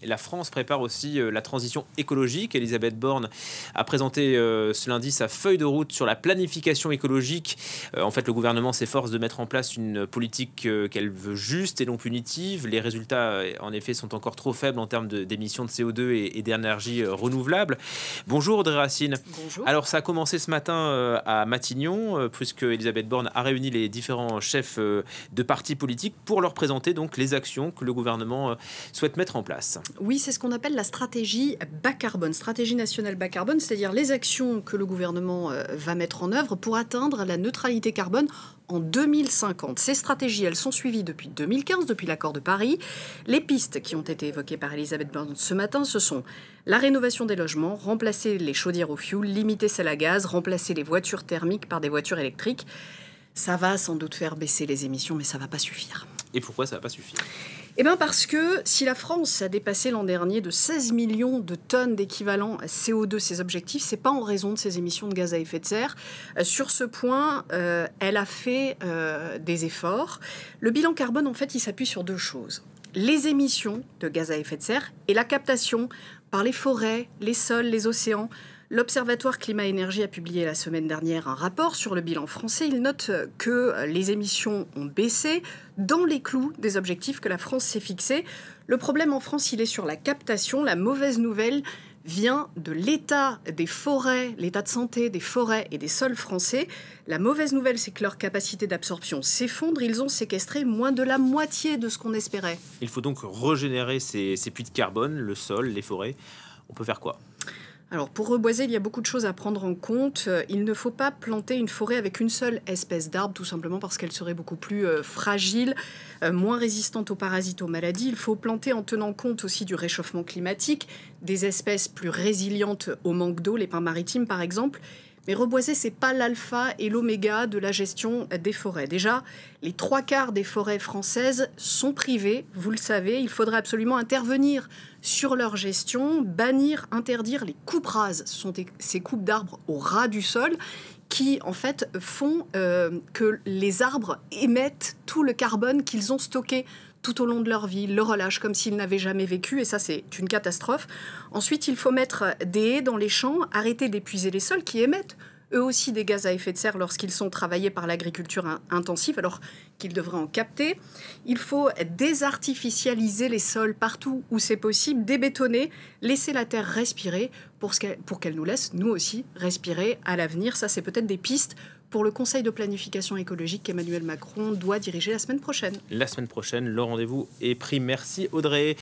Et la France prépare aussi la transition écologique. Elisabeth Borne a présenté ce lundi sa feuille de route sur la planification écologique. En fait, le gouvernement s'efforce de mettre en place une politique qu'elle veut juste et non punitive. Les résultats, en effet, sont encore trop faibles en termes d'émissions de CO2 et d'énergie renouvelable. Bonjour Audrey Racine. Bonjour. Alors, ça a commencé ce matin à Matignon, puisque Elisabeth Borne a réuni les différents chefs de partis politiques pour leur présenter donc les actions que le gouvernement souhaite mettre en place. Oui, c'est ce qu'on appelle la stratégie bas carbone, stratégie nationale bas carbone, c'est-à-dire les actions que le gouvernement va mettre en œuvre pour atteindre la neutralité carbone en 2050. Ces stratégies, elles sont suivies depuis 2015, depuis l'accord de Paris. Les pistes qui ont été évoquées par Elisabeth Borne ce matin, ce sont la rénovation des logements, remplacer les chaudières au fioul, limiter celles à gaz, remplacer les voitures thermiques par des voitures électriques. Ça va sans doute faire baisser les émissions, mais ça ne va pas suffire. Et pourquoi ça ne va pas suffire ? Eh bien parce que si la France a dépassé l'an dernier de 16 millions de tonnes d'équivalent CO2 ses objectifs, c'est pas en raison de ses émissions de gaz à effet de serre. Sur ce point, elle a fait des efforts. Le bilan carbone, en fait, il s'appuie sur deux choses. Les émissions de gaz à effet de serre et la captation par les forêts, les sols, les océans. L'Observatoire Climat-Énergie a publié la semaine dernière un rapport sur le bilan français. Il note que les émissions ont baissé dans les clous des objectifs que la France s'est fixés. Le problème en France, il est sur la captation. La mauvaise nouvelle vient de l'état des forêts, l'état de santé des forêts et des sols français. La mauvaise nouvelle, c'est que leur capacité d'absorption s'effondre. Ils ont séquestré moins de la moitié de ce qu'on espérait. Il faut donc régénérer ces puits de carbone, le sol, les forêts. On peut faire quoi ? Alors, pour reboiser, il y a beaucoup de choses à prendre en compte. Il ne faut pas planter une forêt avec une seule espèce d'arbre, tout simplement parce qu'elle serait beaucoup plus fragile, moins résistante aux parasites, aux maladies. Il faut planter en tenant compte aussi du réchauffement climatique, des espèces plus résilientes au manque d'eau, les pins maritimes par exemple. Mais reboiser, c'est pas l'alpha et l'oméga de la gestion des forêts. Déjà, les 3/4 des forêts françaises sont privées, vous le savez. Il faudrait absolument intervenir sur leur gestion, bannir, interdire les coupes rases. Ce sont ces coupes d'arbres au ras du sol qui, en fait, font que les arbres émettent tout le carbone qu'ils ont stocké tout au long de leur vie, le relâchent comme s'ils n'avaient jamais vécu, et ça, c'est une catastrophe. Ensuite, il faut mettre des haies dans les champs, arrêter d'épuiser les sols qui émettent eux aussi des gaz à effet de serre lorsqu'ils sont travaillés par l'agriculture intensive, alors qu'ils devraient en capter. Il faut désartificialiser les sols partout où c'est possible, débétonner, laisser la terre respirer pour qu'elle nous laisse, nous aussi, respirer à l'avenir. Ça, c'est peut-être des pistes pour le Conseil de planification écologique qu'Emmanuel Macron doit diriger la semaine prochaine. La semaine prochaine, le rendez-vous est pris. Merci Audrey.